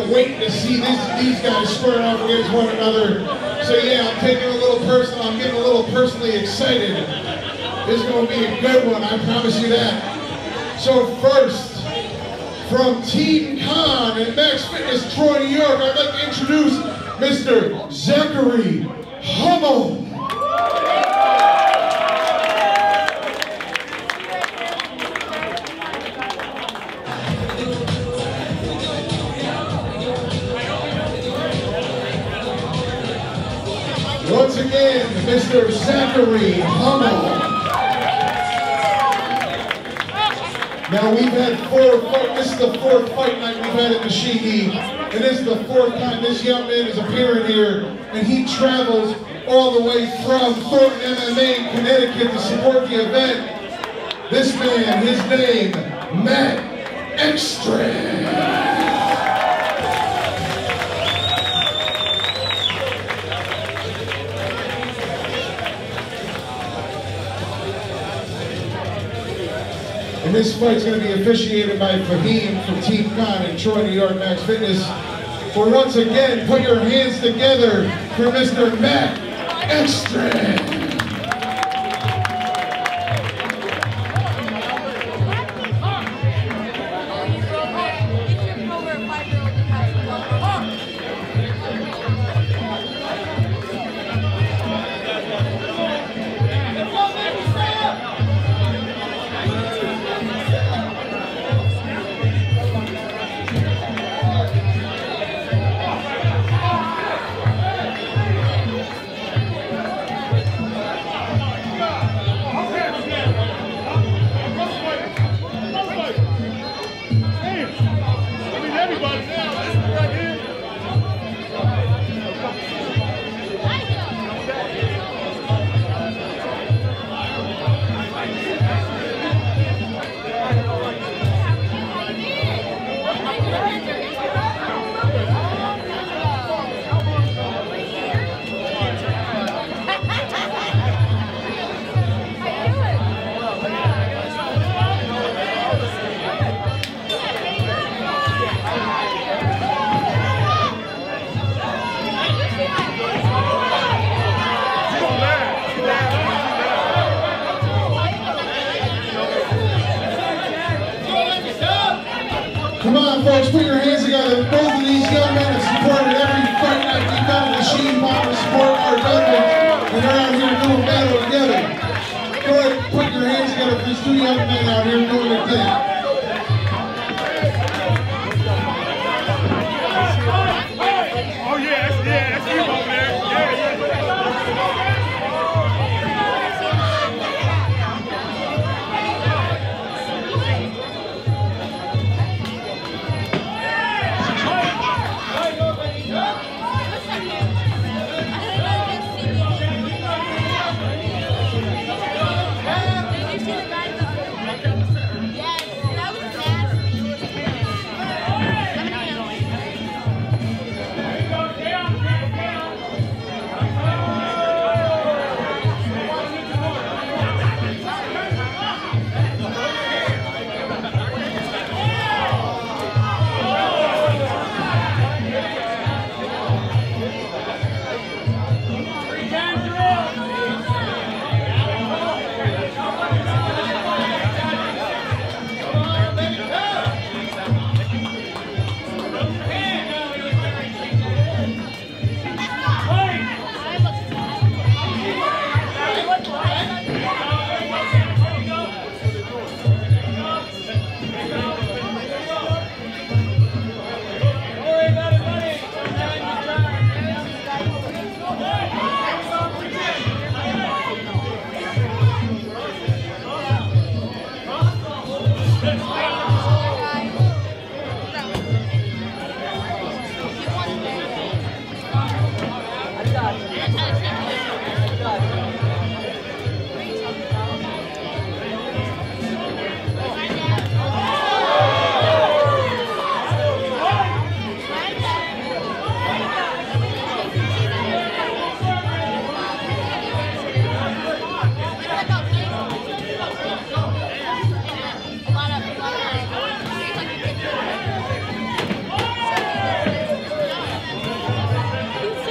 waiting to see these guys square off against one another. So yeah, I'm taking it a little personal. I'm getting a little personally excited. This is going to be a good one, I promise you that. So first, from Team Con and Max Fitness Troy, New York, I'd like to introduce Mr. Zachary Hummel. Once again, Mr. Zachary Hummel. Now we've had 4 fights. This is the 4th fight night we've had at Mashigi, and this is the 4th time this young man is appearing here, and he travels all the way from Thornton MMA in Connecticut to support the event. This man, his name, Matt Ekstrand. And this fight's going to be officiated by Fahim from Team Con in Troy, New York, Max Fitness. For once again, put your hands together for Mr. Matt Ekstrand.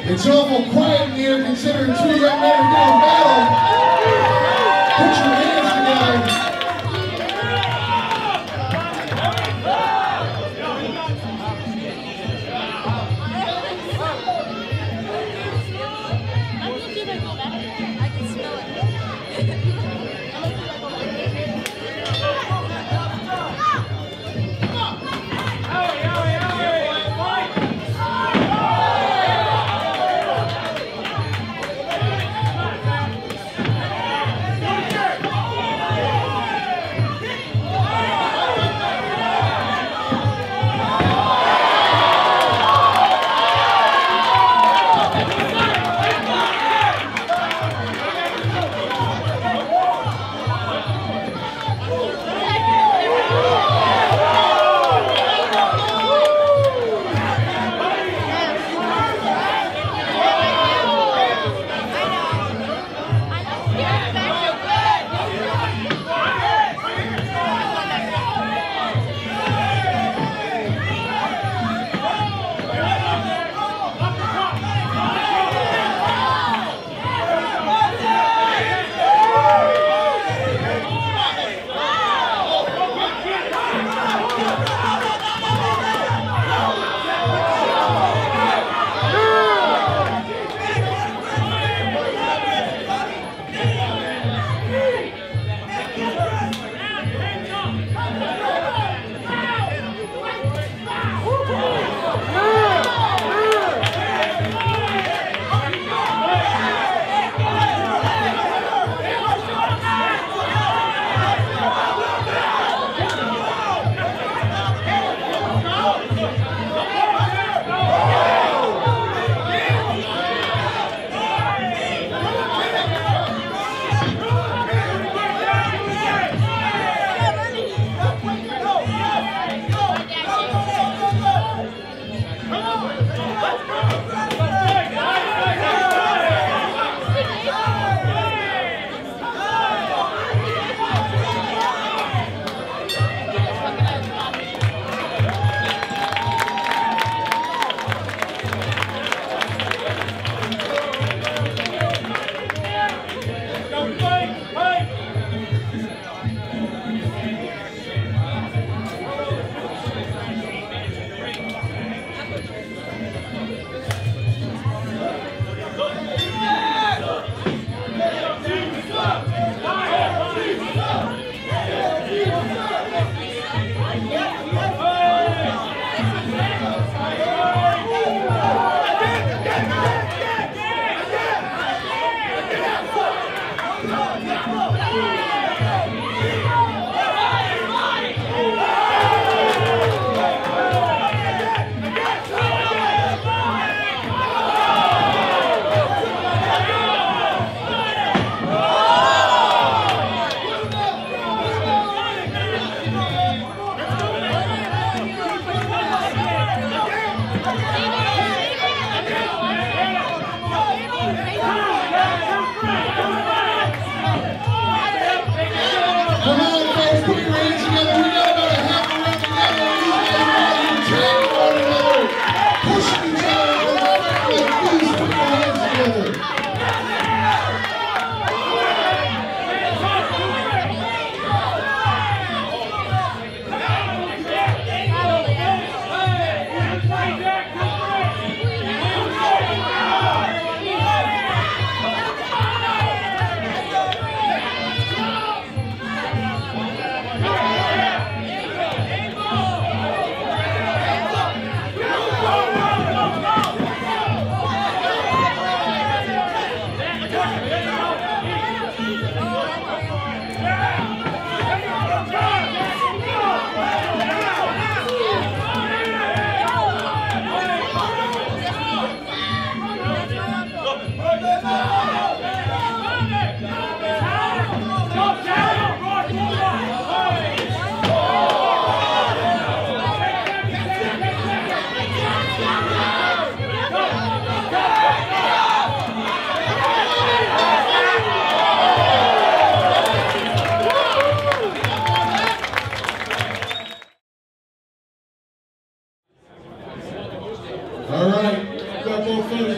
It's awful quiet in here considering two young men are doing battle. Put your hands together. I can smell it.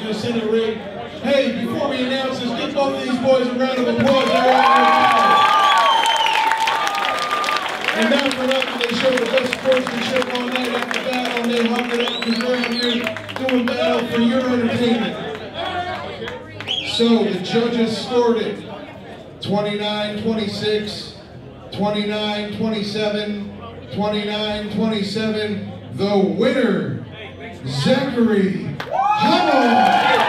in the center ring. Hey, before we announce this, give both of these boys a round of applause. They're out. And not for nothing, they showed the best sportsmanship all night after battle, and they hung it up because we're out here doing battle for your entertainment. So the judges scored it 29-26, 29-27, 29-27. The winner, Zachary Hamel.